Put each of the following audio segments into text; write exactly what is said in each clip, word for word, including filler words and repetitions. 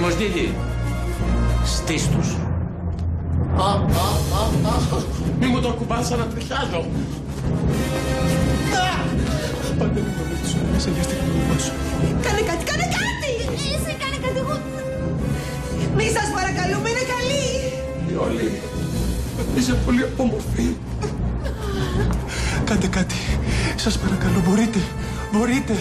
Δημοσδίδη, στείς τους. Α, α, α, α, μη μου το ακουμπάς σαν να τριχιάζω. Πάντα μην το ρωτήσω, σε βιαστεί το μυαλό σου. Κάνε κάτι, κάνε κάτι! Εσύ κάνε κάτι, εγώ... Μη σας παρακαλούμε, είναι καλή! Όλοι, είσαι πολύ όμορφη. Κάντε κάτι, σας παρακαλώ, μπορείτε, μπορείτε.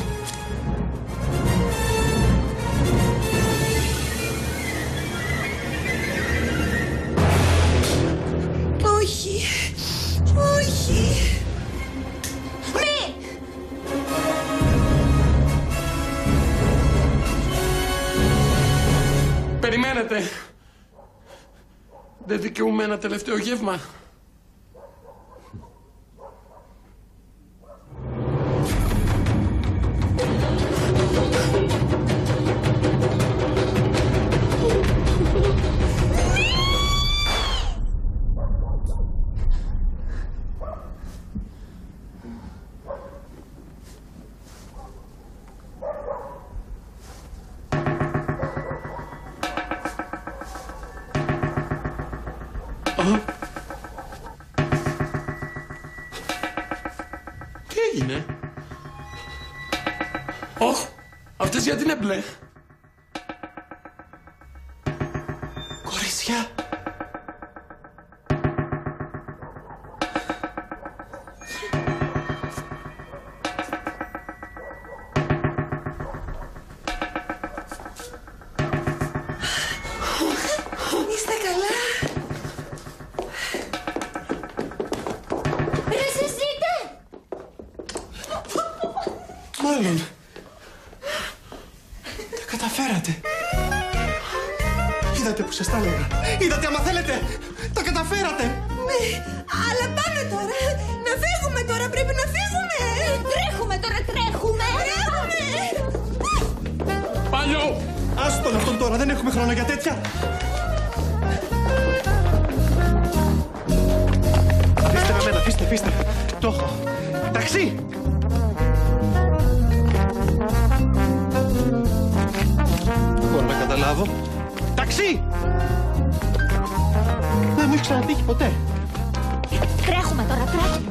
Όχι, όχι. Μη! Περιμένετε. Δεν δικαιούμαι ένα τελευταίο γεύμα. Τι έγινε? Ωχ, αυτές γιατί είναι μπλε? Κορίτσια. Είστε καλά? Ρε εσείς ζείτε! Μάλλον. Τα καταφέρατε. Είδατε που σας τα έλεγα. Είδατε, άμα θέλετε. Τα καταφέρατε. Ναι, αλλά πάμε τώρα. Να φύγουμε τώρα, πρέπει να φύγουμε. Τρέχουμε τώρα, τρέχουμε! Τρέχουμε. Παλιό! Άστον αυτόν τώρα, δεν έχουμε χρόνο για τέτοια. Αφήστε με μένα, αφήστε, αφήστε. Το έχω. Ταξί! Μπορώ να καταλάβω. Ταξί! Δεν μου έχει ξανατύχει ποτέ. Τρέχουμε τώρα, τρέχουμε!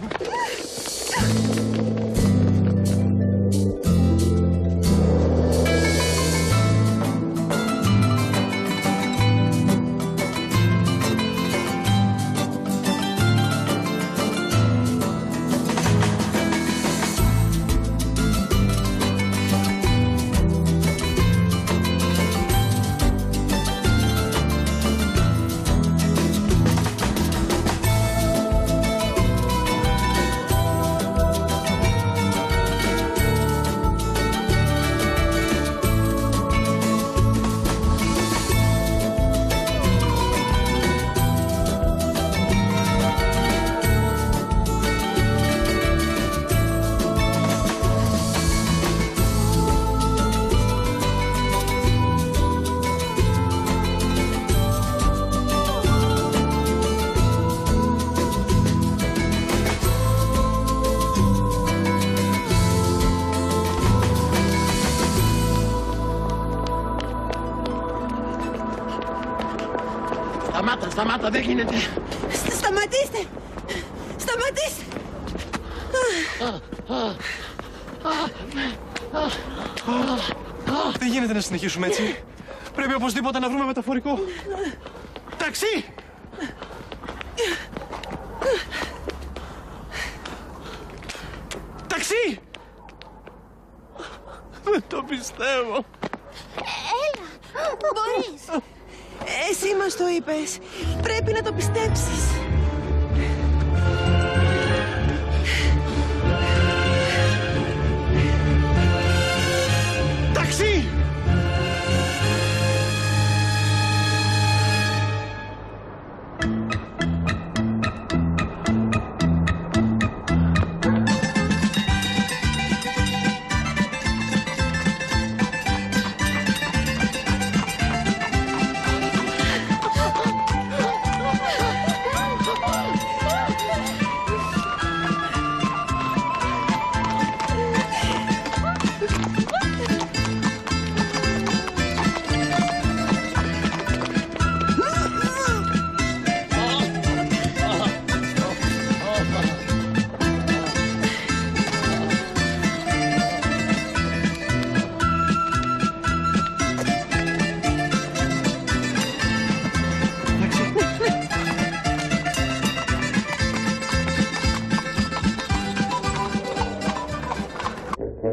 Σταμάτα, σταμάτα, δεν γίνεται. Στα- Σταματήστε. Σταματήστε. Δεν γίνεται να συνεχίσουμε έτσι. Πρέπει οπωσδήποτε να βρούμε μεταφορικό. Ταξί! Ταξί! Δεν το πιστεύω. Έλα, μπορείς! Εσύ μας το είπες. Πρέπει να το πιστέψεις. Ταξί!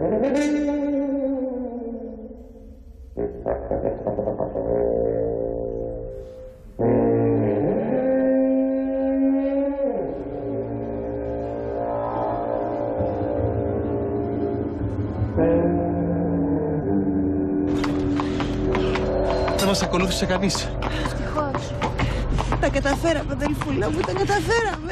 Δεν μας ακολούθησε κανείς. Ευτυχώς. Τα καταφέραμε, αδελφούλα μου, τα καταφέραμε.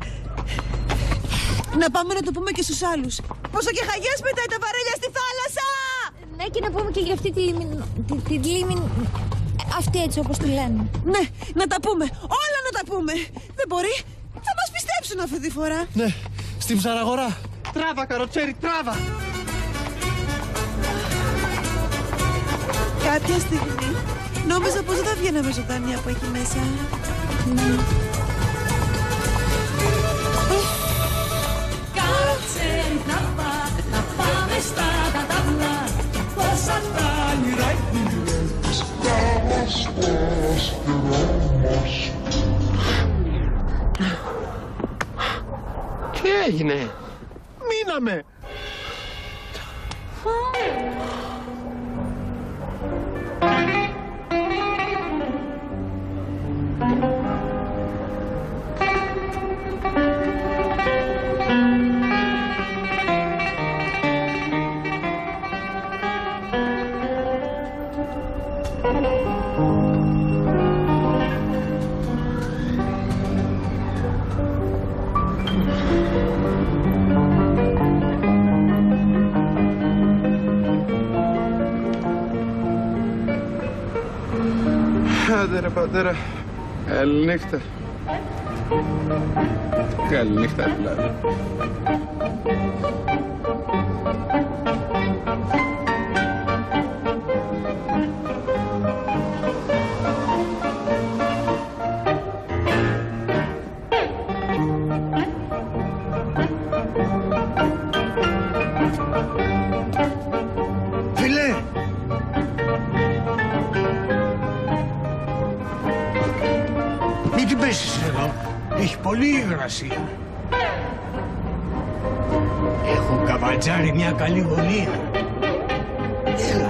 Να πάμε να το πούμε και στους άλλους. Πόσο και χαγιάς πετάει τα βαρέλια στη θάλασσα! Ναι, και να πούμε και για αυτή τη, τη, τη, τη λίμνη. Αυτή έτσι όπως τη λένε. Ναι, να τα πούμε. Όλα να τα πούμε. Δεν μπορεί. Θα μας πιστέψουν αυτή τη φορά. Ναι, στην ψαραγορά. Τράβα, καροτσέρι, τράβα. Κάποια στιγμή νόμιζα πως δεν θα βγαίναμε ζωντανή από εκεί μέσα. Καροτσέρι, τράβα, να πάμε στα κατάβλα. Πόσα τα όνειρα είχες. Τι έγινε? Μείναμε. Άντε ρε πατέρα, καληνύχτα. Καληνύχτα δηλαδή. Φίλε! Μην την πέσεις εδώ. Έχει πολύ υγρασία. Έχω καβατζάρει μια καλή γωνία. Έλα.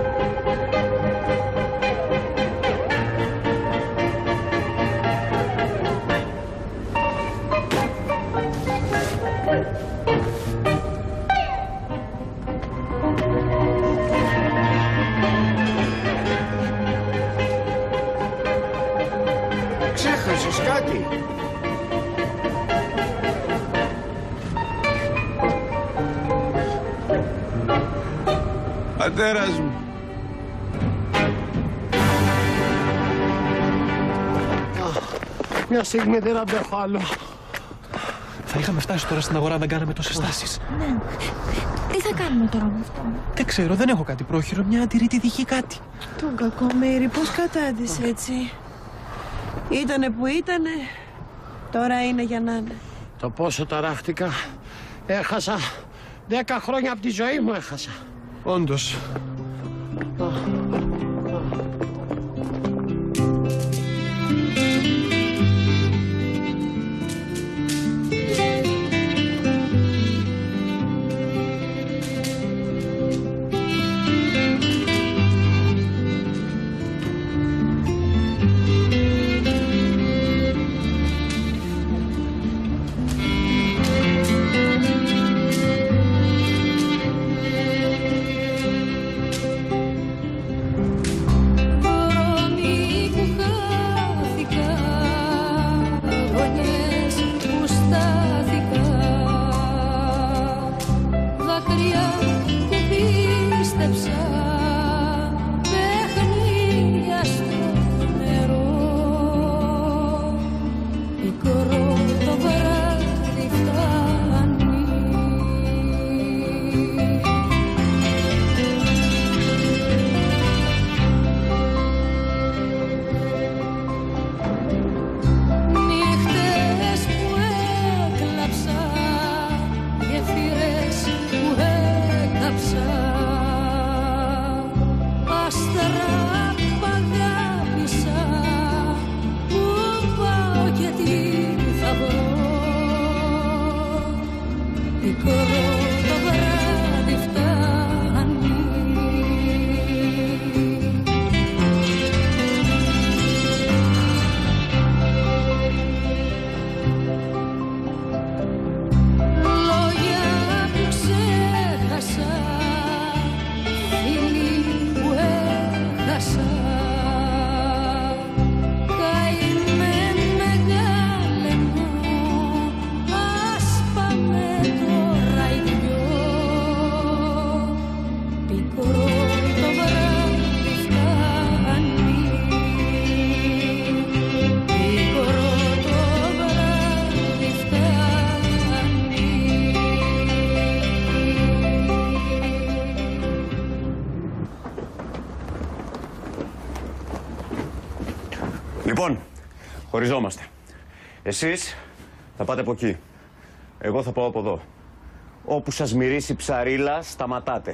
Ξέχασες κάτι? Πατέρας μου. Μια στιγμή δεν αντέχω άλλο. Θα είχαμε φτάσει τώρα στην αγορά αν δεν κάναμε τόσες στάσεις. Ναι. Τι θα κάνουμε τώρα με αυτό? Δεν ξέρω, δεν έχω κάτι πρόχειρο. Μια αντιρρήτη δική κάτι. Τον κακομοίρη, πώς κατάντησε έτσι. Ήτανε που ήτανε, τώρα είναι για να είναι. Το πόσο ταράχτηκα. Έχασα. Δέκα χρόνια από τη ζωή μου έχασα. Όντως. Πικρό το βράδυ φτάνει. Λοιπόν, χωριζόμαστε. Εσείς θα πάτε από εκεί. Εγώ θα πάω από εδώ. Όπου σας μυρίσει ψαρίλα, σταματάτε.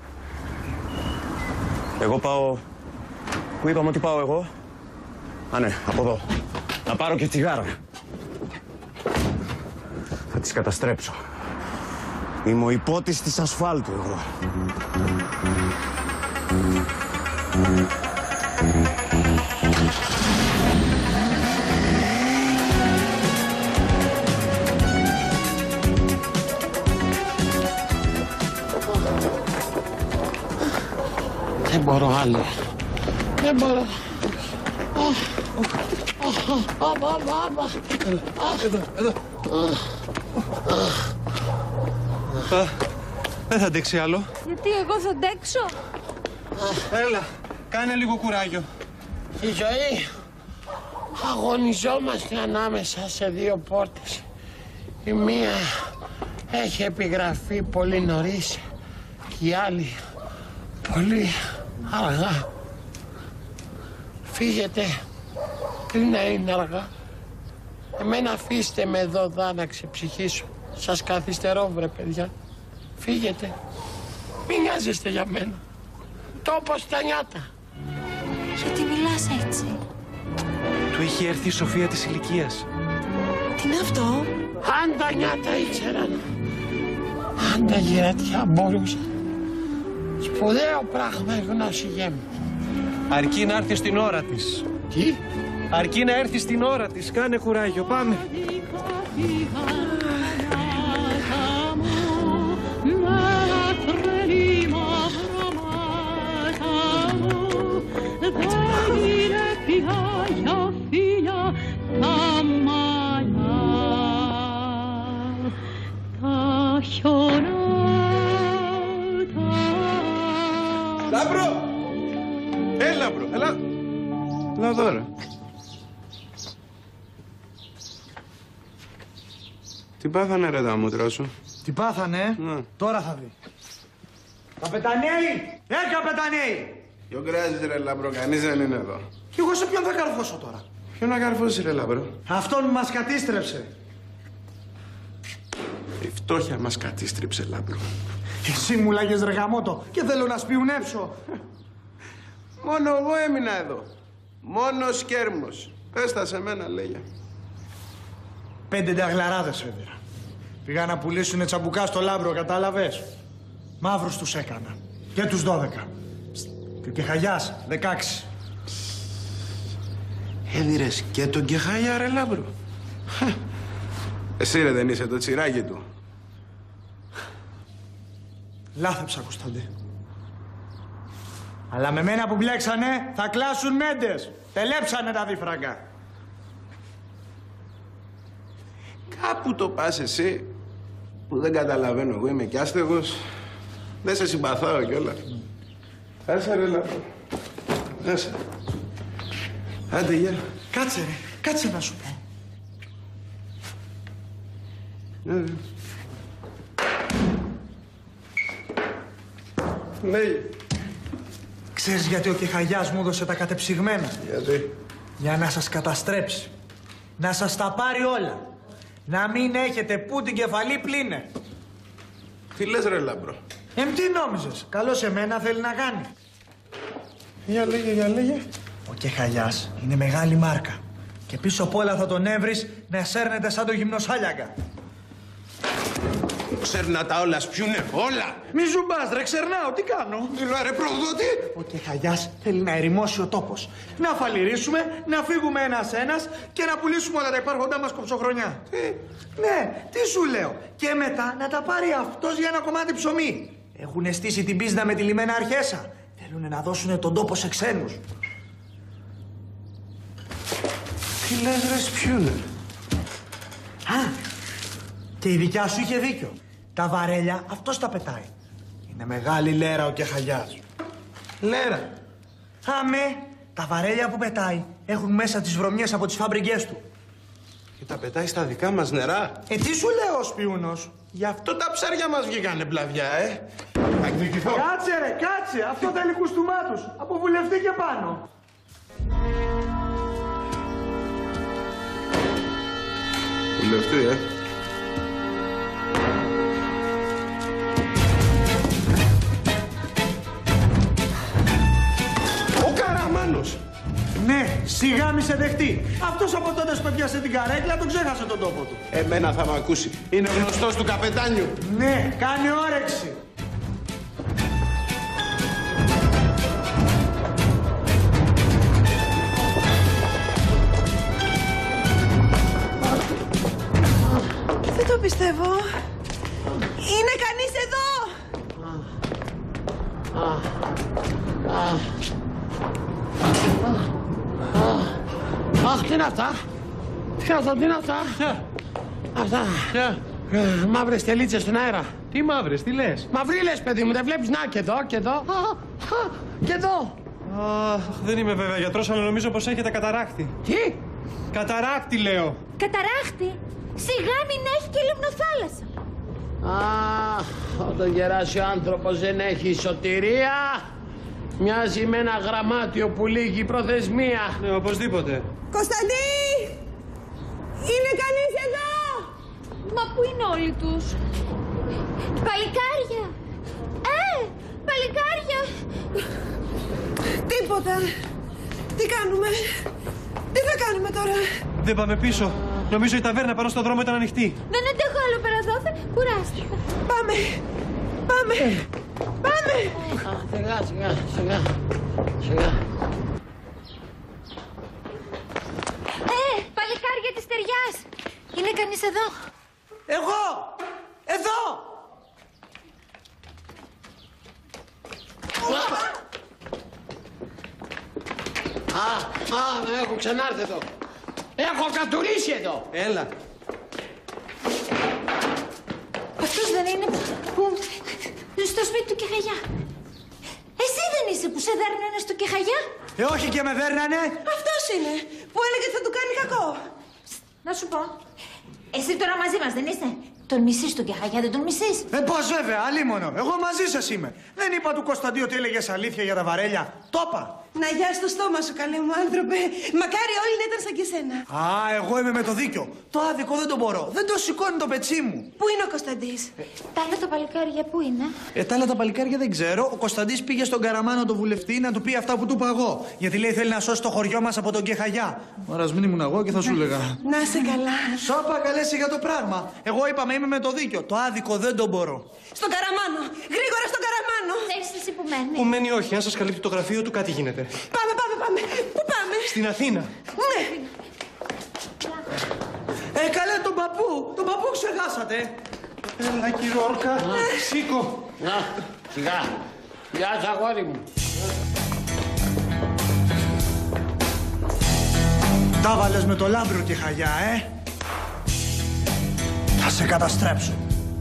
Εγώ πάω... Πού είπαμε ότι πάω εγώ? Α, ναι, από εδώ. Να πάρω και τσιγάρα. Θα τις καταστρέψω. Είμαι ο υπότης της ασφάλτου εγώ. Δεν μπορώ άλλο. Δεν μπορώ. Εδώ, εδώ. Δεν θα αντέξει άλλο. Γιατί εγώ θα αντέξω? Έλα, κάνε λίγο κουράγιο. Η ζωή αγωνιζόμαστε ανάμεσα σε δύο πόρτες. Η μία έχει επιγραφεί πολύ νωρίς και η άλλη πολύ αργά. Φύγετε πριν να είναι αργά. Εμένα αφήστε με εδώ δά να ξεψυχήσω. Σας καθυστερώ βρε παιδιά. Φύγετε. Μην νοιάζεστε για μένα. Τόπος τα νιάτα. Γιατί μιλάς έτσι? Του έχει έρθει η σοφία της ηλικίας. Τι είναι αυτό? Αν τα νιάτα ήξεραν, αν τα γυρατιά μπορούσαν. Σπουδαίο πράγμα η γνώση γέμου. Αρκεί να έρθει στην ώρα της. Τι? Αρκεί να έρθει στην ώρα της. Κάνε κουράγιο. Πάμε. Λάμπρο! Έλα, Λάμπρο, έλα. Έλα εδώ, ρε. Τι πάθανε, ρε, τα μούτρα σου? Τι πάθανε, ναι. Τώρα θα δει. Καπετανέη! Ε, καπετανέη! Ποιο κράζεις, ρε, Λάμπρο, κανείς δεν είναι εδώ. Κι εγώ σε ποιον θα καρφώσω τώρα? Ποιον να καρφώσεις, ρε, Λάμπρο? Αυτόν μας κατήστρεψε. Η φτώχεια μας κατήστρεψε, Λάμπρο. Εσύ μου λάγες ρε γαμότο και θέλω να σπιουνέψω. Μόνο εγώ έμεινα εδώ. Μόνο σκέρμος. Πες τα σε μένα, λέγε. Πέντε νταγλαράδες έφερα. Πήγα να πουλήσουνε τσαμπουκά στο Λάμπρο, κατάλαβες. Μαύρους τους έκανα. Και τους δώδεκα. Και ο Κεχαγιάς, δεκάξι. Έδιρες και τον Κεχαγιά, ρε, Λάμπρο. Εσύ, ρε, δεν είσαι το τσιράκι του? Λάθεψα, Κωνσταντέ. Αλλά με μένα που μπλέξανε θα κλάσουν μέντες. Τελέψανε τα δίφραγκα. Κάπου το πας εσύ που δεν καταλαβαίνω. Εγώ είμαι κι άστεγος. Δεν σε συμπαθάω κιόλας. Άσε, ρε, Λάμπρο. Άσε. Άντε, γεια. Κάτσε, ρε. Κάτσε να σου πω. Ναι. Ναι. Ξέρεις γιατί ο Κεχαγιάς μου έδωσε τα κατεψυγμένα? Γιατί? Για να σας καταστρέψει. Να σας τα πάρει όλα. Να μην έχετε που την κεφαλή πλύνε. Τι λες, ρε, Λάμπρο? Ε, τι νόμιζες? Καλό σε μένα θέλει να κάνει. Για λέγε, για λέγε. Ο Κεχαγιάς είναι μεγάλη μάρκα. Και πίσω απ' όλα θα τον έβρεις να σέρνεται σαν το γυμνοσάλιαγκα. Ξέρνα τα όλα, σπιούνε όλα. Μη ζουμπάς ρε, ξερνάω, τι κάνω? Μιλά, ρε, προδότη. Ο Κεχαγιάς θέλει να ερημώσει ο τόπος. Να φαλυρίσουμε, να φύγουμε ένας-ένας και να πουλήσουμε όλα τα υπάρχοντά μας κοψοχρονιά. Τι? Ναι, τι σου λέω. Και μετά να τα πάρει αυτός για ένα κομμάτι ψωμί. Έχουν στήσει την πίσνα με τη λιμένα αρχέσα. Θέλουν να δώσουν τον τόπο σε ξένους. Τι λες, ρε, σπιούνε? Α, και η δικιά σου είχε δίκιο. Τα βαρέλια αυτός τα πετάει. Είναι μεγάλη λέρα ο Κεχαγιάς. Λέρα. Αμέ, τα βαρέλια που πετάει έχουν μέσα τις βρωμιές από τις φαμπριγκές του. Και τα πετάει στα δικά μας νερά. Ε, τι σου λέω ο σπιούνος? Γι' αυτό τα ψάρια μας βγήκανε πλαβιά, ε. Θα εκδικηθώ. Κάτσε ρε, κάτσε. Αυτό θέλει κουστούμά τους. Από βουλευτή και πάνω. βουλευτή, ε. Ο Καραμάνος. Ναι, σιγά μη σε δεχτεί. Αυτός από τότε που έπιασε την καρέκλα τον ξέχασε τον τόπο του. Εμένα θα μ' ακούσει. Είναι γνωστός του καπετάνιου. Ναι, κάνει όρεξη. Δεν το πιστεύω. Είναι κανείς εδώ! Αχ, τι είναι αυτά! Τι είναι αυτά, τι είναι αυτά! Ποια? Αυτά. Ποια? Ε, μαύρες τελίτσες στον αέρα. Τι μαύρες, τι λες? Μαυρίλες, παιδί μου, δεν βλέπεις? Να, και εδώ, και εδώ. Α, α, και εδώ. Αχ, δεν είμαι βέβαια γιατρός, αλλά νομίζω πως έχετε καταράκτη. Τι? Καταράκτη, λέω. Καταράχτη. Σιγά μην έχει και λιμνοθάλασσα. Αχ, όταν γεράσει ο άνθρωπος δεν έχει σωτηρία. Μοιάζει με ένα γραμμάτιο που λύγει η προθεσμία. Ναι, οπωσδήποτε. Κωνσταντί! Είναι κανείς εδώ! Μα πού είναι όλοι τους? Παλικάρια. Ε, παλικάρια. Τίποτα. Τι κάνουμε? Τι θα κάνουμε τώρα? Δεν πάμε πίσω. Νομίζω η ταβέρνα πάνω στον δρόμο ήταν ανοιχτή. Δεν αντέχω άλλο πέρα εδώ. Κουράστηκα. Πάμε. Πάμε. Πάμε. Α, σιγά, σιγά, σιγά. Σιγά. Ε, παλικάρια της ταιριάς. Είναι κανείς εδώ? Εγώ! Εδώ! Α, α, έχω ξανάρθει εδώ. Έχω κατουρίσει εδώ. Έλα. Αυτός δεν είναι που... στο σπίτι του Κεχαγιά. Εσύ δεν είσαι που σε δέρνανε στο Κεχαγιά? Ε, όχι και με δέρνανε. Αυτός είναι που έλεγε θα του κάνει κακό. Να σου πω. Εσύ τώρα μαζί μας δεν είσαι? Τον μισείς τον Κεχαγιά, δεν τον μισείς? Ε, πώς βέβαια, αλίμονο. Εγώ μαζί σας είμαι. Δεν είπα του Κωνσταντί ότι έλεγες αλήθεια για τα βαρέλια. Το είπα. Να γιάσει το στόμα σου, καλέ μου άνθρωπε. Μακάρι όλοι να ήταν σαν και σένα. Α, εγώ είμαι με το δίκιο. Το άδικο δεν το μπορώ. Δεν το σηκώνει το πετσί μου. Πού είναι ο Κωνσταντής? Τα άλλα τα παλικάρια πού είναι? Ε, τα άλλα τα παλικάρια δεν ξέρω. Ο Κωνσταντής πήγε στον Καραμάνο το βουλευτή να του πει αυτά που του είπα εγώ. Γιατί λέει θέλει να σώσει το χωριό μας από τον Κεχαγιά. Ωραία, μην ήμουν εγώ και θα σου έλεγα. Να σε καλά. Σώπα καλέσει για το πράγμα. Εγώ είπαμε είμαι με το δίκιο. Το άδικο δεν το μπορώ. Στον Καραμάνο. Γρήγορα στον Καραμάνο. Ξέρεις εσύ που μένει? Που μένει όχι, αν σας καλύπτει το γραφείο του κάτι γίνεται. Πάμε, πάμε, πάμε. Πού πάμε? Στην Αθήνα. Ναι. Ε, καλέ τον παππού. Τον παππού ξεχάσατε. Έλα, κυρόρκα. Σήκω. Να, σιγά. Γεια σας, αγόρι μου. Τα βάλες με το λάμπρο Κεχαγιά, ε. Θα σε καταστρέψω.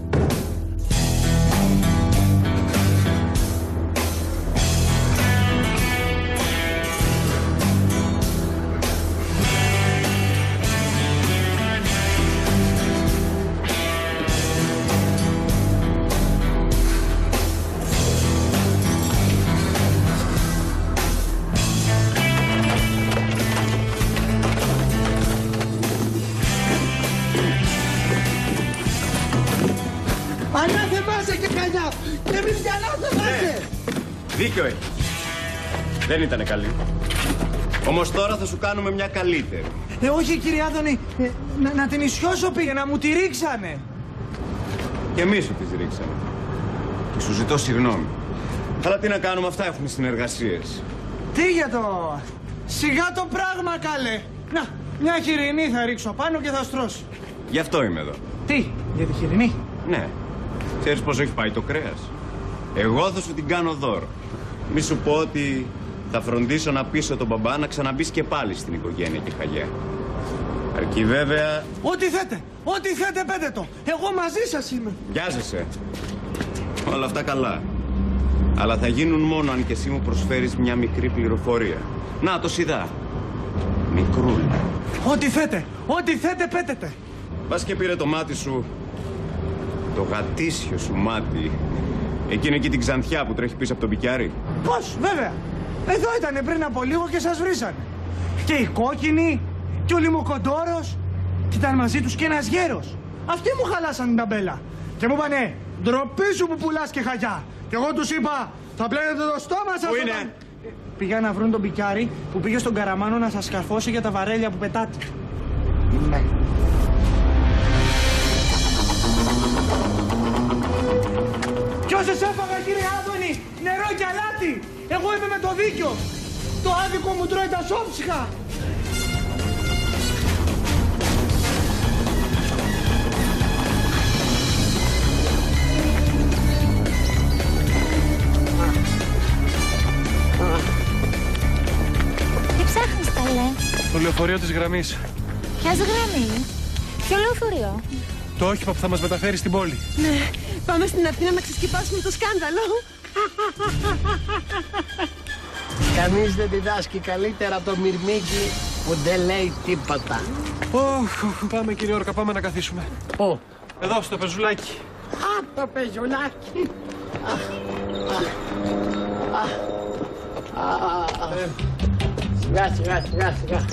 Ανάθεμάσαι και καλιά. Και μην διαλάζεσαι. Δίκιο έχει. Δεν ήτανε καλή. Όμως τώρα θα σου κάνουμε μια καλύτερη. Ε, όχι κύριε Άδωνη. Ε, να, να την ισιώσω πήγε, να μου τη ρίξανε. Και εμείς σου τις ρίξαμε. Και σου ζητώ συγγνώμη. Αλλά τι να κάνουμε, αυτά έχουν συνεργασίες. Τι για το... Σιγά το πράγμα καλέ. Να, μια χοιρινή θα ρίξω πάνω και θα στρώσει. Γι' αυτό είμαι εδώ. Τι, για τη χοιρινή? Ναι. Ξέρεις πώς έχει πάει το κρέας? Εγώ θα σου την κάνω δώρο. Μη σου πω ότι θα φροντίσω να πείσω τον μπαμπά να ξαναμπείς και πάλι στην οικογένεια Κεχαγιά. Αρκεί βέβαια... Ό,τι θέτε, ό,τι θέτε πέτε το. Εγώ μαζί σας είμαι. Βιάζεσαι. Όλα αυτά καλά. Αλλά θα γίνουν μόνο αν και εσύ μου προσφέρεις μια μικρή πληροφορία. Να, το σιδά. Μικρούλα. Ό,τι θέτε, ό,τι θέτε πέτετε. Πας και πήρε το μάτι σου, το γατήσιο σου μάτι, εκείνη εκεί την Ξανθιά που τρέχει πίσω από τον Πικιάρη. Πώς, βέβαια. Εδώ ήτανε πριν από λίγο και σας βρίσανε. Και η κόκκινη, και ο λιμοκοντόρος. Κι ήταν μαζί τους και ένας γέρος. Αυτοί μου χαλάσαν την ταμπέλα. Και μου είπανε, ντροπή σου που πουλάς και χαγιά. Και εγώ τους είπα, θα πλένετε το στόμα σας. Πού είναι? Όταν... Πήγαν να βρουν τον πικιάρη που πήγε στον Καραμάνο να σας καρφώσει για τα βαρέλια που πετάτε. Ναι. Ποιος σας έφαγα, κύριε Άδωνη, νερό και αλάτι. Εγώ είμαι με το δίκιο. Το άδικο μου τρώει τα σόψυχα. Τι ψάχνεις, καλέ? Το λεωφορείο της γραμμής. Ποιας γραμμή? Ποιο λεωφορείο? Το όχημα που θα μας μεταφέρει στην πόλη. Ναι, πάμε στην Αθήνα να ξεσκεπάσουμε το σκάνδαλο. Κανείς δεν διδάσκει καλύτερα το μυρμήγκι που δεν λέει τίποτα. Oh, πάμε κύριε Όρκα, πάμε να καθίσουμε. Πού? Εδώ στο πεζουλάκι. Α, το πεζουλάκι. Σιγά, σιγά, σιγά, σιγά.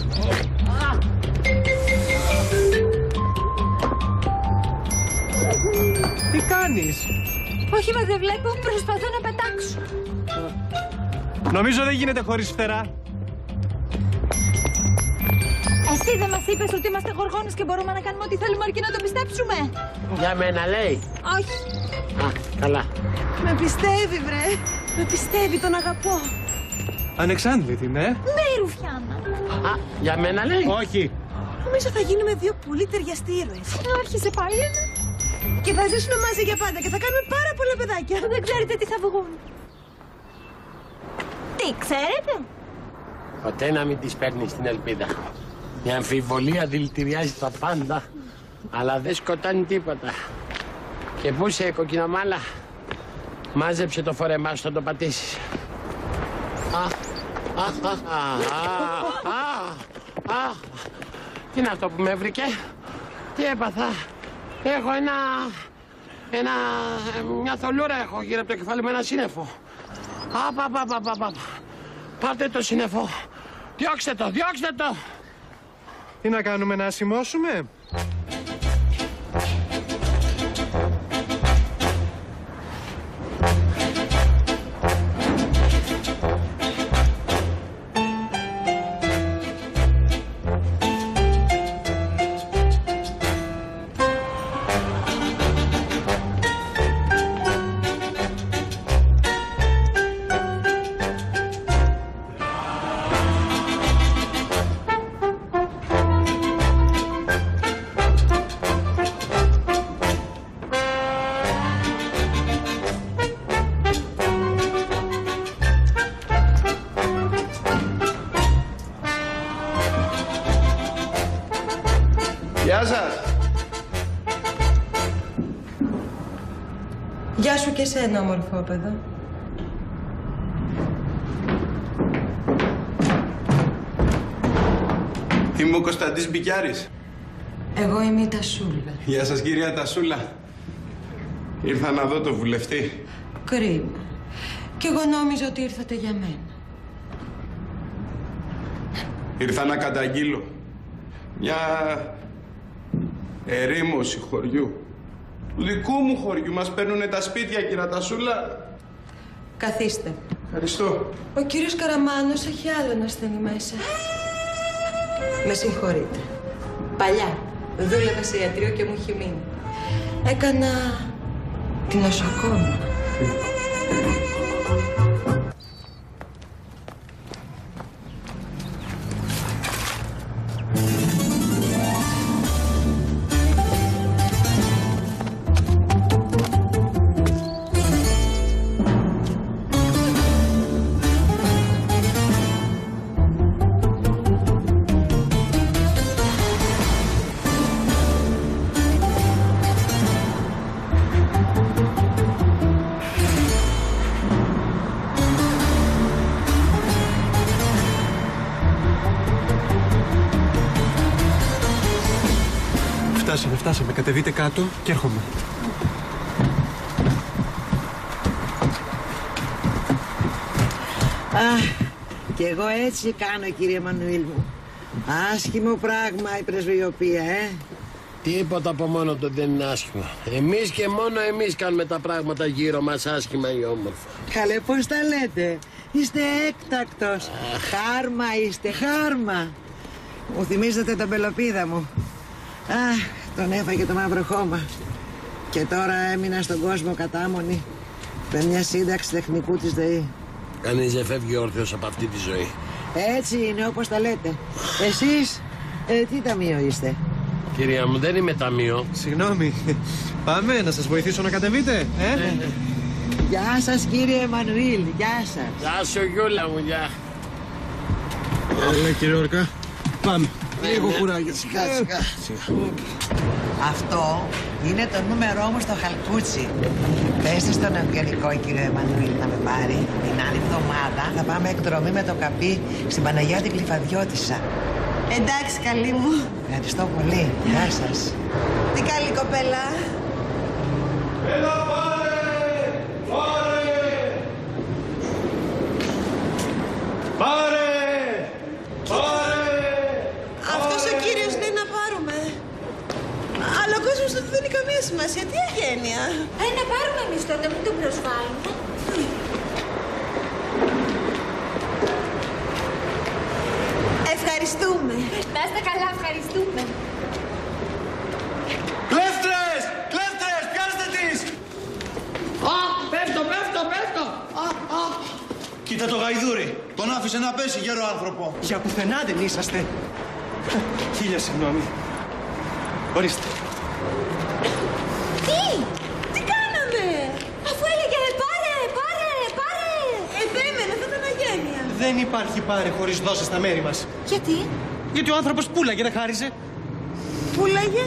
Τι κάνεις? Όχι, μα δεν βλέπω, προσπαθώ να πετάξω. Νομίζω δεν γίνεται χωρίς φτερά. Εσύ δεν μας είπες ότι είμαστε γοργόνες και μπορούμε να κάνουμε ό,τι θέλουμε αρκεί να το πιστέψουμε? Για μένα λέει. Όχι. Α, καλά. Με πιστεύει, βρε. Με πιστεύει, τον αγαπώ. Ανεξάντλητη, ναι. Ναι, Ρουφιάνα. Α, για μένα λέει. Όχι. Νομίζω θα γίνουμε δύο πολύ ταιριαστοί ήρωες. Άρχισε πάλι. Και θα ζήσουμε μαζί για πάντα και θα κάνουμε πάρα πολλά παιδάκια. Δεν ξέρετε τι θα βγουν. Τι ξέρετε? Ποτέ να μην της παίρνεις την ελπίδα. Η αμφιβολία δηλητηριάζει τα πάντα, αλλά δεν σκοτώνει τίποτα. Και πού είσαι, κοκκινομάλα? Μάζεψε το φορεμά σου, θα το πατήσεις. Α, α, α, α, α, α. Τι είναι αυτό που με βρήκε? Τι έπαθα? Έχω ένα... ένα... μια θολούρα έχω γύρω από το κεφάλι με ένα σύννεφο. Απ, απ, απ, απ, απ. Πάρτε το σύννεφο. Διώξτε το, διώξτε το. Τι να κάνουμε, να ασημώσουμε? Γεια σας. Γεια σου και σένα, ομορφόπεδο. Είμαι ο Κωνσταντής Μπικιάρης. Εγώ είμαι η Τασούλα. Γεια σας, κυρία Τασούλα. Ήρθα να δω το βουλευτή. Κρίμα. Κι εγώ νόμιζα ότι ήρθατε για μένα. Ήρθα να καταγγείλω μια ερήμωση χωριού. Του δικού μου χωριού μας παίρνουνε τα σπίτια, κυρία Τασούλα. Καθίστε. Ευχαριστώ. Ο κύριος Καραμάνος έχει άλλον ασθενή μέσα. Με συγχωρείτε. Παλιά δούλευα σε ιατρείο και μου έχει μείνει. Έκανα την νοσοκόμα. Φτάσαμε, φτάσαμε. Κατεβείτε κάτω και έρχομαι. Α, κι εγώ έτσι κάνω, κύριε Μανουήλ μου. Άσχημο πράγμα η πρεσβειοποία, ε. Τίποτα από μόνο το δεν είναι άσχημο. Εμείς και μόνο εμείς κάνουμε τα πράγματα γύρω μας άσχημα ή όμορφα. Καλέ, πώς τα λέτε. Είστε έκτακτος. Χάρμα είστε, χάρμα. Μου θυμίζετε τον Πελοπίδα μου. Αχ, τον έφαγε το μαύρο χώμα. Και τώρα έμεινα στον κόσμο κατάμονη με μια σύνταξη τεχνικού της ΔΕΗ. Κανείς δεν φεύγει όρθιος από αυτή τη ζωή. Έτσι είναι όπως τα λέτε. Εσείς, ε, τι ταμείο είστε? Κυρία μου, δεν είμαι ταμείο. Συγγνώμη. Πάμε να σας βοηθήσω να κατεβείτε, ε? Ναι, ναι. Γεια σας κύριε Εμμανουήλ, γεια σας. Γεια σου Γιούλα μου, γεια. Έλα κύριε Ορκά. Πάμε. Λίγο κουράγιο. Σιγά, σιγά. Αυτό είναι το νούμερό μου στο χαλκούτσι. Πέστε στον ευγενικό κύριο Εμμανουήλ να με πάρει. Την άλλη εβδομάδα θα πάμε εκδρομή με το καπί στην Παναγιά την Κλειφαδιώτισσα. Εντάξει, καλή μου. Ευχαριστώ πολύ. Γεια σας. Τι καλή κοπέλα. Έλα, πάρε! Πάρε! Πάρε! Πάρε! Αυτός ο κύριος λέει να πάρουμε. Αλλά ο κόσμος δεν δίνει καμία σημασία. Τι αγένεια. Ε, να πάρουμε εμείς τότε, μην τον προσβάλλουμε. Ευχαριστούμε. Να είστε καλά, ευχαριστούμε. Κλέφτρες! Κλέφτρες! Πιάστε τις! Α, πέφτω, πέφτω, πέφτω. Α, α. Κοίτα το γαϊδούρι. Τον άφησε να πέσει, γέρο άνθρωπο. Για πουθενά δεν είσαστε. Χίλια συγγνώμη. Ορίστε. Τι! Τι κάναμε! Αφού έλεγε πάρε, πάρε, πάρε! Ε, δέμενε, θα ήταν αγένεια. Δεν υπάρχει πάρε χωρίς δώσε στα μέρη μας. Γιατί? Γιατί ο άνθρωπος πούλαγε, δεν χάριζε. Πούλαγε.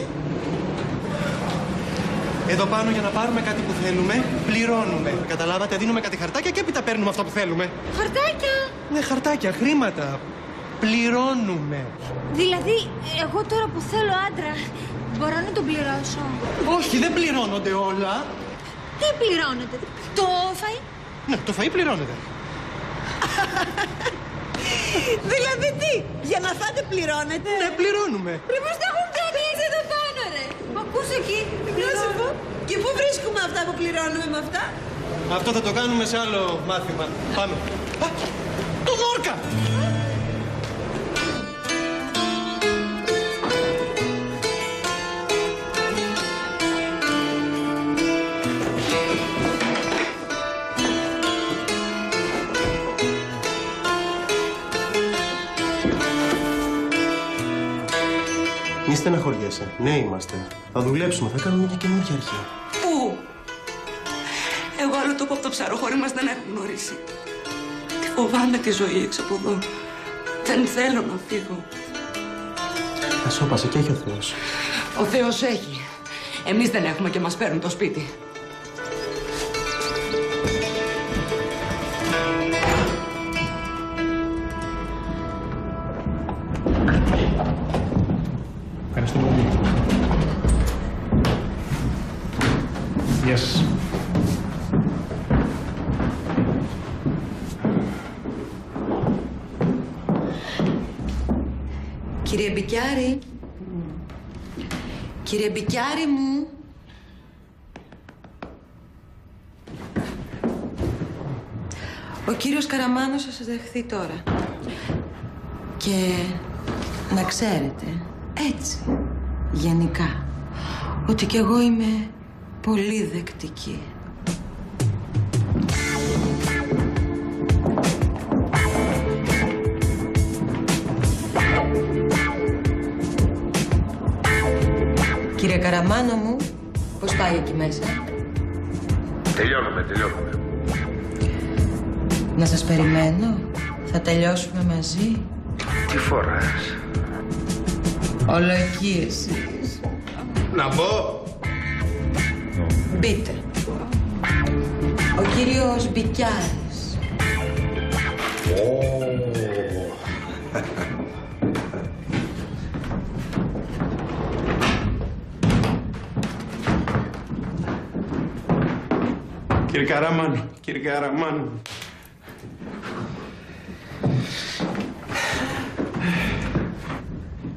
Εδώ πάνω για να πάρουμε κάτι που θέλουμε, πληρώνουμε. Καταλάβατε, δίνουμε κάτι χαρτάκια και έπειτα παίρνουμε αυτό που θέλουμε. Χαρτάκια! Ναι, χαρτάκια, χρήματα. Πληρώνουμε. Δηλαδή, εγώ τώρα που θέλω άντρα, μπορώ να τον πληρώσω? Όχι, δεν πληρώνονται όλα. Τι πληρώνεται? Το φαΐ? Ναι, το φαΐ πληρώνεται. Δηλαδή τι, για να φάτε πληρώνετε? Ναι, πληρώνουμε. Ρε, πώς τα έχουν κάνει έτσι εδώ πάνω, ρε. Μ' ακούς εκεί? Να σου πω, και πού βρίσκουμε αυτά που πληρώνουμε με αυτά? Αυτό θα το κάνουμε σε άλλο μάθημα. Πάμε. Α, το Νόρκα! Μη στεναχωριέσαι. Ναι, είμαστε. Θα δουλέψουμε, θα κάνουμε μια καινούργια αρχή. Πού? Εγώ άλλο τόπο από το ψαροχώρι μας δεν έχω γνωρίσει. Τι φοβάμαι τη ζωή έξω από εδώ. Δεν θέλω να φύγω. Θα σώπασε και έχει ο Θεός. Ο Θεός έχει. Εμείς δεν έχουμε και μας παίρνουν το σπίτι. Ευχαριστώ πολύ. Γεια σας. Κύριε Μπικιάρη. Κύριε Μπικιάρη μου. Ο κύριος Καραμάνος θα σας δεχθεί τώρα. Και να ξέρετε, έτσι, γενικά, ότι κι εγώ είμαι πολύ δεκτική. Κύριε Καραμάνο μου, πώς πάει εκεί μέσα? Τελειώνουμε, τελειώνουμε. Να σας περιμένω, θα τελειώσουμε μαζί. Τι φοράς? Όλο εκεί εσείς. Να μπω. Μπείτε. Ο κύριος Μπικιάρης. Κύριε Καραμάνο, κύριε Καραμάνο.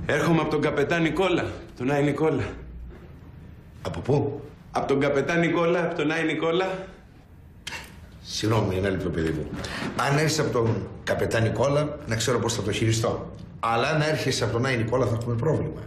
Έρχομαι από τον καπετάν Νικόλα, τον Άι Νικόλα. Από πού? Από τον καπετάν Νικόλα, από τον Άι Νικόλα. Συγγνώμη, ένα λεπτό, παιδί μου. Αν έρθεις από τον καπετάν Νικόλα, να ξέρω πώς θα το χειριστώ. Αλλά αν έρχεσαι από τον Άι Νικόλα, θα έχουμε πρόβλημα.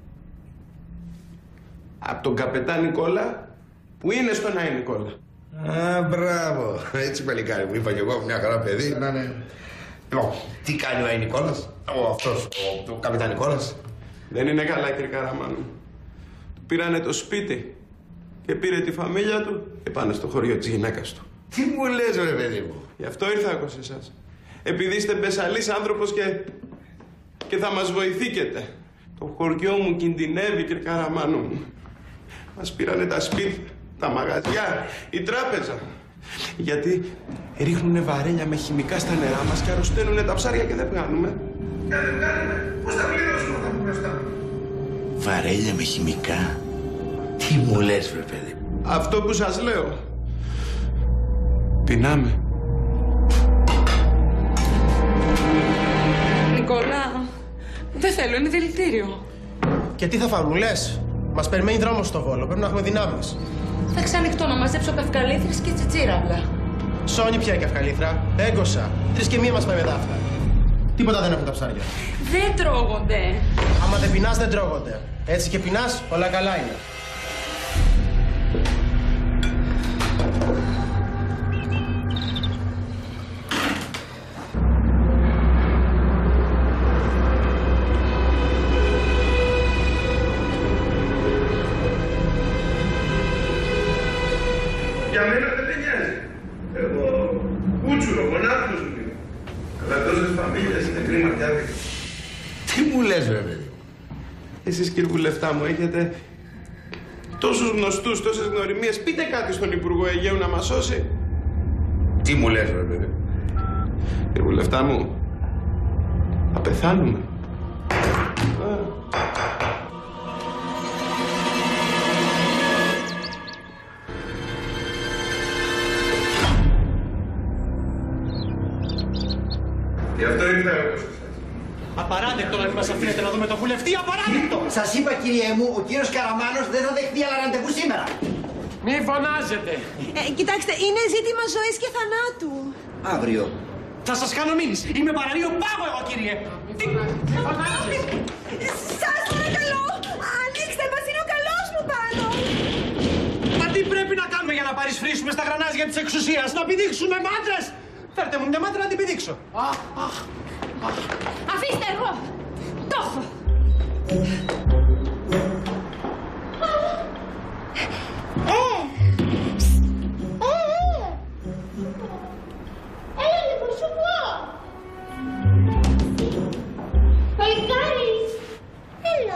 Από τον καπετάν Νικόλα, που είναι στον Άι Νικόλα. Α, μπράβο. Έτσι, παλικάρι μου, είπα κι εγώ, μια χαρά παιδί, να είναι... Λοιπόν, τι κάνει ο Άι Νικόλας, ο αυτός, ο, ο καπετάν Νικόλας? Δεν είναι καλά, κύριε Καραμάνου. Του πήρανε το σπίτι και πήρε τη φαμίλια του και πάνε στο χωριό της γυναίκας του. Τι μου λες, ρε παιδί μου? Γι' αυτό ήρθα εγώ σε εσάς. Επειδή είστε μπεσαλής άνθρωπος και... και θα μας βοηθήκετε. Το χωριό μου κινδυνεύει, κύριε Καραμάνου μου. Μας πήρανε τα σπίτια, τα μαγαζιά, η τράπεζα. Γιατί ρίχνουνε βαρέλια με χημικά στα νερά μας και αρρωσταίνουνε τα ψάρια και δεν βγάνουμε. Και δεν βγάνουμε. Πώς θα πληρώσουμε αυτά που μπροστά? Βαρέλια με χημικά. Τι μου λες, βρε παιδί? Αυτό που σας λέω. Πεινάμε. Νικόλα, δεν θέλω, είναι δηλητήριο. Και τι θα φάμε, λες? Μας περιμένει δρόμος στο Βόλο, πρέπει να έχουμε δυνάμεις. Θα ξανοιχτώ να μαζέψω καυκαλήθρες και τσιτσίραυλα. Σόνι πια και καυκαλήθρα. Έγκωσα. Τρεις και μία μας πάει με δάφτα. Τίποτα δεν έχουν τα ψάρια. Δεν τρώγονται. Άμα δεν πεινάς, δεν τρώγονται. Έτσι και πεινάς, όλα καλά είναι. Για μένα δεν με νοιάζει. Εγώ κούτσουρο, μονάχος μου είμαι. Αλλά τόσες φαμίλιες είναι κρίμα κι άδικο. Τι μου λες, ρε παιδί? Εσείς, κύριε Βουλευτά μου, έχετε τόσους γνωστούς, τόσες γνωριμίες. Πείτε κάτι στον Υπουργό Αιγαίου να μας σώσει. Τι μου λες, ρε παιδί? Κύριε Βουλευτά μου, θα πεθάνουμε. Γι' αυτό ήρθα εγώ σε εσάς. Απαράδεκτο να μην μας αφήνετε να δούμε τον βουλευτή, απαράδεκτο! Σας είπα, κύριε μου, ο κύριος Καραμάνος δεν θα δεχτεί άλλα ραντεβού σήμερα. Μη φωνάζετε. Ε, κοιτάξτε, είναι ζήτημα ζωής και θανάτου. Αύριο. Θα σας κάνω μήνυση. Είμαι παραλίο πάγο εγώ, κύριε. Τι... Σας παρακαλώ, ανοίξτε μας, είναι ο καλός μου πάνω. Μα τι πρέπει να κάνουμε για να παρισφρήσουμε στα γρανάζια της εξουσίας, να πηδήξουμε μάντρες! Φέρτε μου μια μάντρα να την πηδήξω. Αφήστε εγώ! Το έχω! Ε! Ε! Έλα λίγο, σου πω! Παλικάρι! Έλα!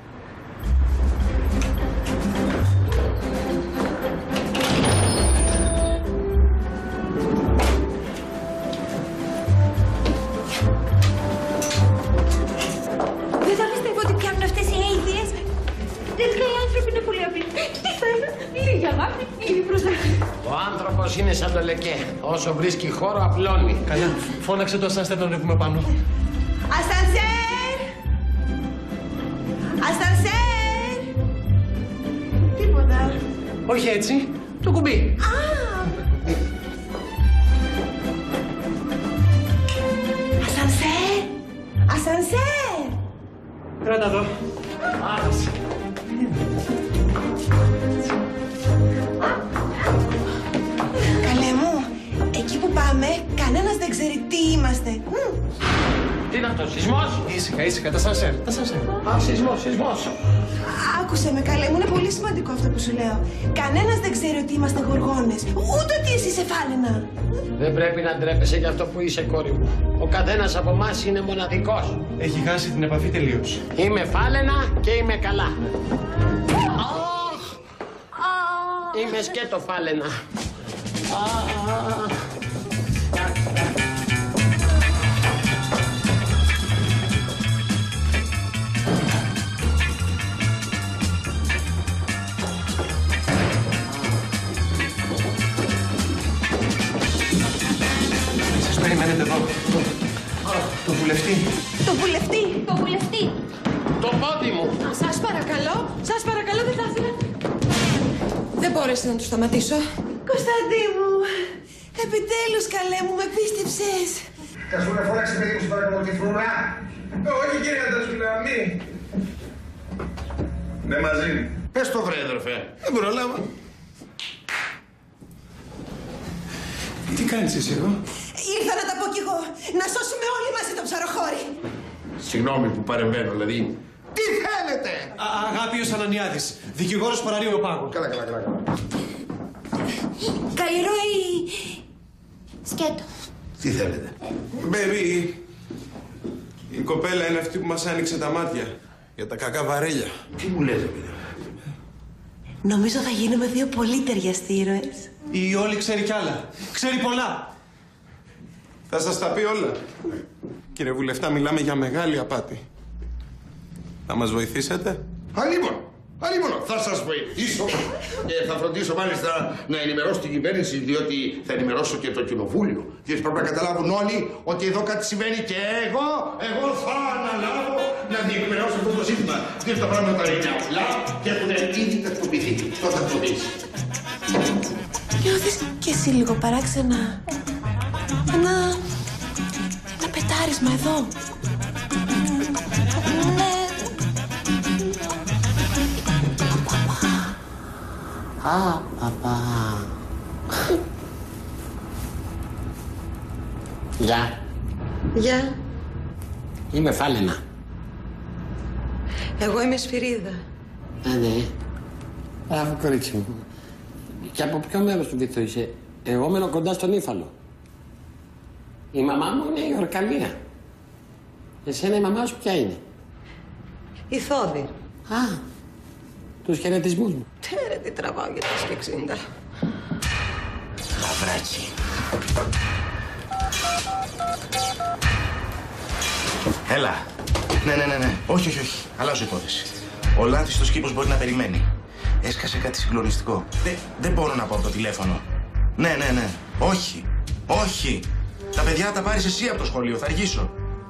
Δεν θα πιστεύω ότι πιάνουν αυτές οι αίδειες. Τελικά οι άνθρωποι είναι πολύ απλοί. Τι θέλουν, λίγη αγάπη, λίγη προσοχή. Ο άνθρωπος είναι σαν το λεκέ. Όσο βρίσκει χώρο, απλώνει. Καλά, φώναξε το ασανσέρ να ανέβουμε πάνω. Ασανσέρ! Ασανσέρ! Τίποτα. Όχι έτσι, το κουμπί. Α! Ασανσέρ! Ασανσέρ! Κράτα εδώ. Άρεσε. Καλέ μου, εκεί που πάμε, κανένας δεν ξέρει τι είμαστε. Τι είναι αυτό, σεισμός? Ήσυχα, ήσυχα, τα ασανσέρ. Τα ασανσέρ. Α, σεισμός, σεισμός. Άκουσε με, καλέ μου, είναι πολύ σημαντικό αυτό που σου λέω. Κανένας δεν ξέρει ότι είμαστε γοργόνες, ούτε ότι εσύ είσαι φάλαινα. Δεν πρέπει να ντρέπεσαι για αυτό που είσαι, κόρη μου. Ο καθένας από εμάς είναι μοναδικός. Έχει χάσει την επαφή τελείως. Είμαι φάλαινα και είμαι καλά. Είμαι σκέτο φάλαινα. Σας περιμένετε εδώ. Το βουλευτή. Το βουλευτή! Το βουλευτή! Το πόδι μου. Σας παρακαλώ, σας παρακαλώ, δεν θα ήθελα. Δεν μπόρεσα να του σταματήσω. Κωνσταντί μου, επιτέλους καλέ μου, με πίστεψες. Κασούλα, φώναξε παιδί μου, σου παρακαλώ τη φρούρα. Όχι κύριε Αντασούλα, μη. Ναι, μαζί. Πες το βρε, αδερφέ. Δεν προλάβα. Τι κάνεις εσύ εδώ? Ήρθα να τα πω κι εγώ, να σώσουμε όλοι μαζί το ψαροχώρι. Συγγνώμη που παρεμβαίνω, δηλαδή. Τι θέλετε! Α, αγάπης Ανανιάδης, δικηγόρος παραλίου Πάγου. Καλά, καλά, καλά. καλά. Καλλιρώ ή... σκέτο. Τι θέλετε? Baby, η κοπέλα είναι αυτή που μας άνοιξε τα μάτια για τα κακά βαρέλια. Τι μου λέτε, παιδιά? Νομίζω θα γίνουμε δύο πολύ ταιριαστοί ήρωες. Η Όλη ξέρει κι άλλα. Ξέρει πολλά. Θα σας τα πει όλα. Κύριε Βουλευτά, μιλάμε για μεγάλη απάτη. Θα μας βοηθήσετε? Αλίμονο, αλίμονο, θα σας βοηθήσω. Και θα φροντίσω μάλιστα να ενημερώσω την κυβέρνηση, διότι θα ενημερώσω και το κοινοβούλιο. Διότι πρέπει να καταλάβουν όλοι ότι εδώ κάτι συμβαίνει και εγώ, εγώ θα αναλάβω να διεκπαιρεώσω αυτό το ζήτημα. Διότι τα πράγματα είναι απλά και έχουν ήδη τακτοποιηθεί. Το θα τακτοποιήσει. Νιώθεις κι εσύ λίγο παράξενα. Ένα... ένα πετάρισμα εδώ. Ναι. Α, παπά. Γεια. Γεια. Είμαι Φάλαινα. Εγώ είμαι Σφυρίδα. Α, ναι. Μπράβο, κορίτσι μου. Και από ποιο μέρος του Βήθου είσαι? Εγώ μένω κοντά στον Ήφαλο. Η μαμά μου είναι η Ορκαλία. Εσένα η μαμά σου ποια είναι? Η Θόδη. Α, τους χαιρετισμούς μου. Τέρε, τι τραβάω για τις και εξήντα. Λαβράκι. Έλα. Ναι, ναι, ναι, ναι. Όχι, όχι, όχι. Αλλάζω υπόθεση. Ο Λάνθης στο κήπος μπορεί να περιμένει. Έσκασε κάτι συγκλονιστικό. Δεν, δεν μπορώ να πω από το τηλέφωνο. Ναι, ναι, ναι. Όχι. Όχι. Τα παιδιά θα τα πάρεις εσύ από το σχολείο. Θα αργήσω.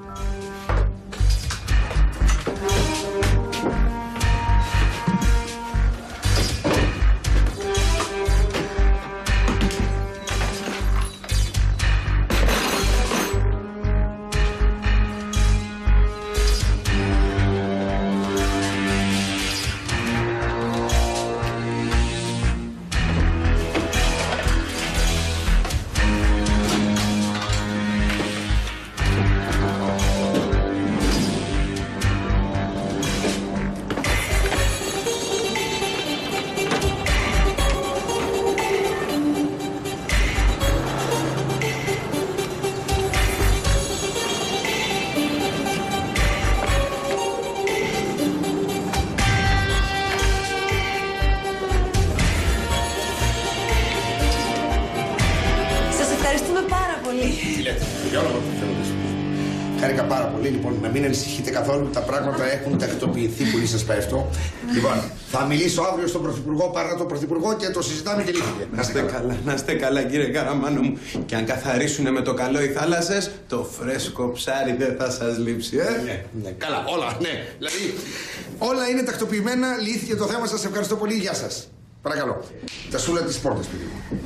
Χάρηκα πάρα πολύ, λοιπόν, να μην ανησυχείτε καθόλου. Τα πράγματα έχουν τακτοποιηθεί, πολύ σας πέφτω. Λοιπόν, θα μιλήσω αύριο στον Πρωθυπουργό, παρά τον Πρωθυπουργό και το συζητάμε και λύθηκε. Να είστε καλά, να είστε καλά, κύριε Καραμάνο μου. Και αν καθαρίσουνε με το καλό οι θάλασσες, το φρέσκο ψάρι δεν θα σας λείψει, ε. Ναι, ναι, καλά, όλα, ναι. Δηλαδή, όλα είναι τακτοποιημένα, λύθηκε το θέμα σας. Ευχαριστώ πολύ, γεια σας. Παρακαλώ. Τα σούλα της πόρτας, παιδί μου.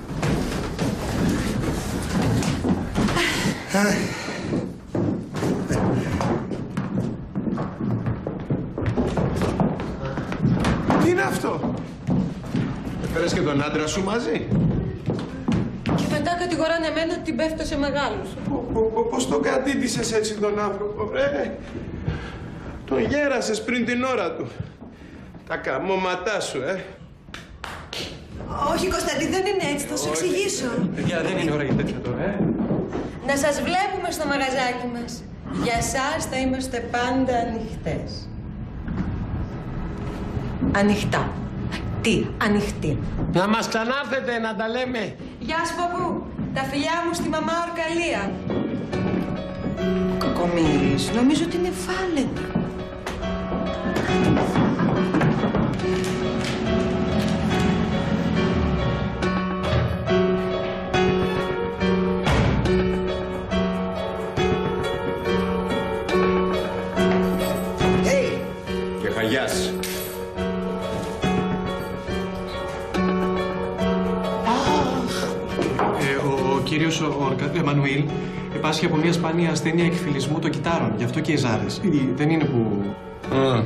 Τι είναι αυτό? Έφερες και τον άντρα σου μαζί? Και μετά κατηγοράνε εμένα ότι την πέφτω σε μεγάλους. Πώς τον κατήτησες έτσι τον άνθρωπο, βρε? Τον γέρασες πριν την ώρα του. Τα καμώματά σου, ε. Όχι, Κωνσταντί, δεν είναι έτσι. Θα σου εξηγήσω. Παιδιά, δεν είναι ώρα για τέτοια τώρα, ε. Να σας βλέπουμε στο μαγαζάκι μας. Για σας θα είμαστε πάντα ανοιχτές. Ανοιχτά. Τι, ανοιχτή. Να μας ξανάρθετε να τα λέμε. Γεια σου, παππού. Τα φιλιά μου στη μαμά Ορκαλία. Κακομοίρης, νομίζω ότι είναι Φάλαινα. Hey! κύριος ο Εμμανουήλ υπάσχει από μια σπάνια ασθένεια εκφυλισμού των κυτάρων. Γι' αυτό και οι ζάρες. Δεν είναι που... Α.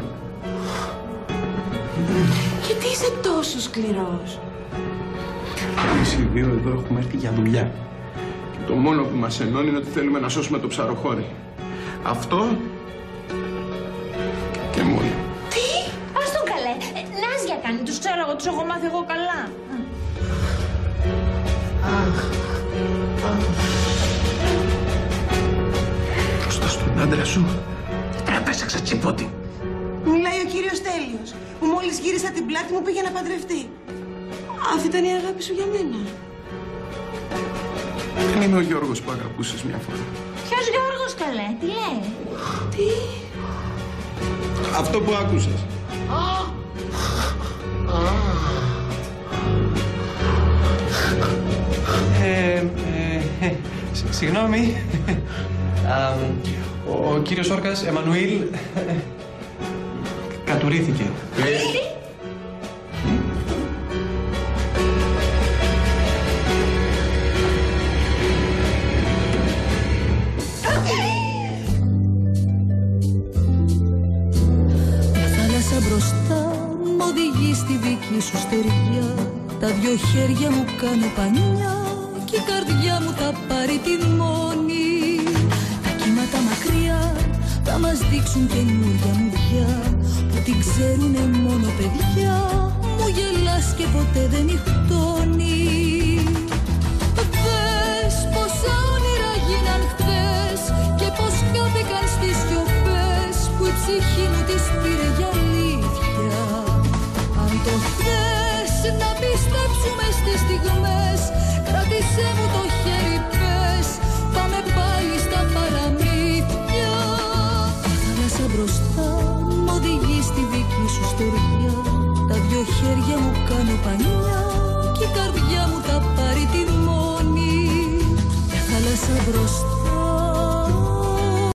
Γιατί είσαι τόσο σκληρός? Εμείς οι δύο εδώ έχουμε έρθει για δουλειά. Και το μόνο που μας ενώνει είναι ότι θέλουμε να σώσουμε το ψαροχώρι. Αυτό και μόνο. Τι? Ας τον καλέ. Ε, Νάζια κάνει. Τους ξέρω εγώ, τους έχω μάθει εγώ καλά. Μπροστά στον άντρα σου δεν πρέπει να πέσαξα τσιπότη. Μιλάει ο κύριος Τέλειος, που μόλις γύρισα την πλάτη μου πήγε να παντρευτεί. Αυτή ήταν η αγάπη σου για μένα. Δεν είμαι ο Γιώργος που αγαπούσες μια φορά. Ποιος Γιώργος καλέ, τι λέει? Τι? Αυτό που άκουσες. Ε, ε, ε, συγγνώμη. Α, ο, ο κύριος Όρκας, Εμμανουήλ, κατουρήθηκε. Μπροστά μ' οδηγεί στη δική σου στεριά. Τα δυο χέρια μου κάνω πανιά και η καρδιά μου θα πάρει τη μόνη. Τα κύματα μακριά θα μας δείξουν καινούρια μουδιά που την ξέρουνε μόνο παιδιά. Μου γελάς και ποτέ δεν νυχτώνει. Δες πόσα όνειρα γίναν χθες και πως χάθηκαν στις σιωπές που η ψυχή μου τις πήρε για αλήθεια. Αν το θες να πιστέψουμε στις στιγμές, κράτησέ μου το χέρι πες, πάμε πάλι στα παραμύθια. Η θάλασσα μπροστά μ' οδηγεί στη δική σου στεριά. Τα δυο χέρια μου κάνω πανιά και η καρδιά μου θα πάρει τη μόνη. Η θάλασσα μπροστά